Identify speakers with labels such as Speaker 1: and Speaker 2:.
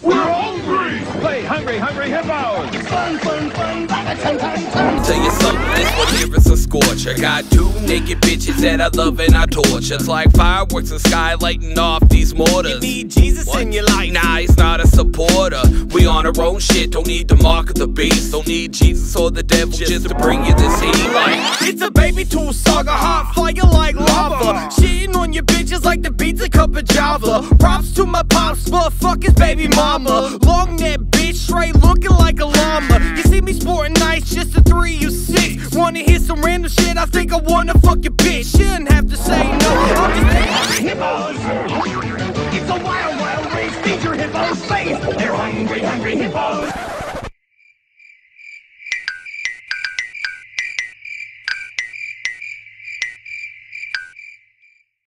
Speaker 1: We're hungry!
Speaker 2: Play Hungry Hungry Hippos!
Speaker 1: Fun, fun, fun, fun.
Speaker 3: Tell you something, this one here is a scorcher. Got two naked bitches that I love and I torture. It's like fireworks in the sky lighting off these mortars.
Speaker 4: You need Jesus in your life.
Speaker 3: Nah, he's not a supporter. We on our own shit, don't need the mark of the beast. Don't need Jesus or the devil just to bring you this heat. Like,
Speaker 4: it's a Babytooth saga, hot fire like lava. Shitting on your bitches like the beats a cup of Java. Props to my pops, but fuck his baby mama. Long neck bitch, straight looking like a llama. You see me sporting nice, just a 3 or 6. Wanna hear some random shit? I think I wanna fuck your bitch. Shouldn't have to say no.
Speaker 1: Hippos! It's a wild, wild race. Feed your hippos face. They're hungry, hungry hippos.